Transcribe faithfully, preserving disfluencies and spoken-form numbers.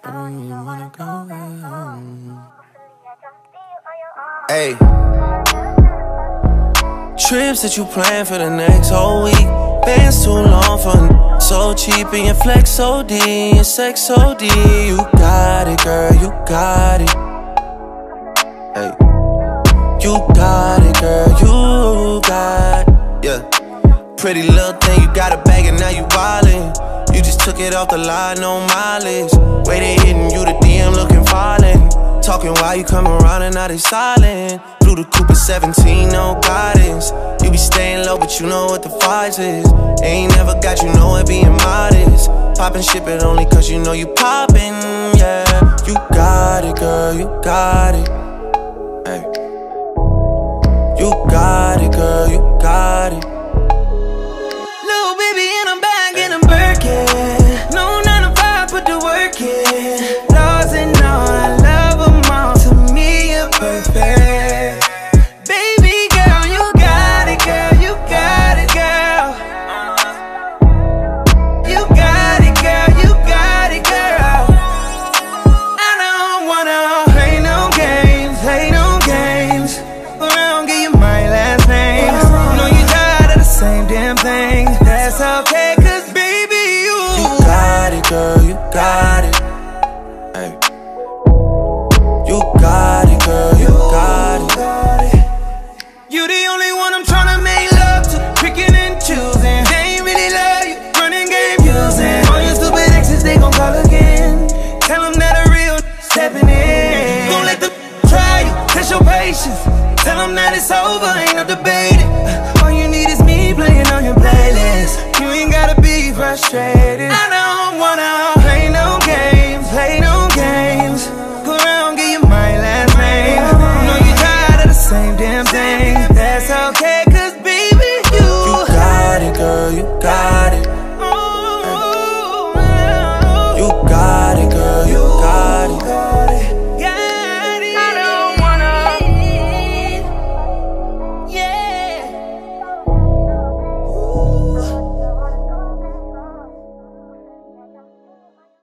Mm, you wanna go home. Hey, trips that you plan for the next whole week. Bands too long for so cheap and your flex O D, your sex O D. You got it, girl, you got it. Hey, you got it, girl, you got it. Yeah, pretty little thing, you got a bag and now you wildin'. You just took it off the line, no mileage. Way they hitting you, the D M looking violent. Talking while you come around and now they silent. Through the coupe at seventeen, no guidance. You be staying low, but you know what the price is. Ain't never got you know it being modest. Poppin' ship it only cause you know you poppin', yeah. You got it, girl, you got it. Hey. You got it, girl, you